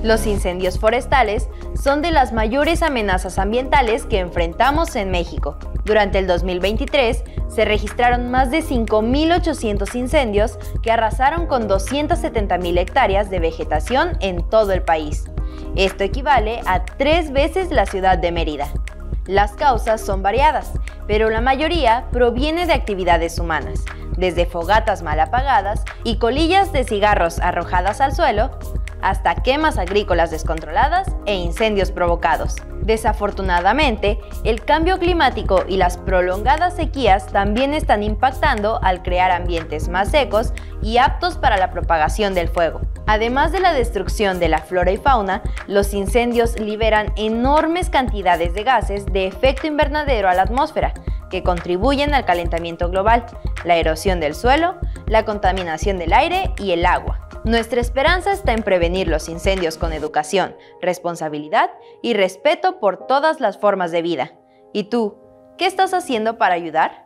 Los incendios forestales son de las mayores amenazas ambientales que enfrentamos en México. Durante el 2023 se registraron más de 5.800 incendios que arrasaron con 270.000 hectáreas de vegetación en todo el país. Esto equivale a 3 veces la ciudad de Mérida. Las causas son variadas, pero la mayoría proviene de actividades humanas, desde fogatas mal apagadas y colillas de cigarros arrojadas al suelo, hasta quemas agrícolas descontroladas e incendios provocados. Desafortunadamente, el cambio climático y las prolongadas sequías también están impactando al crear ambientes más secos y aptos para la propagación del fuego. Además de la destrucción de la flora y fauna, los incendios liberan enormes cantidades de gases de efecto invernadero a la atmósfera, que contribuyen al calentamiento global, la erosión del suelo, la contaminación del aire y el agua. Nuestra esperanza está en prevenir los incendios con educación, responsabilidad y respeto por todas las formas de vida. ¿Y tú, qué estás haciendo para ayudar?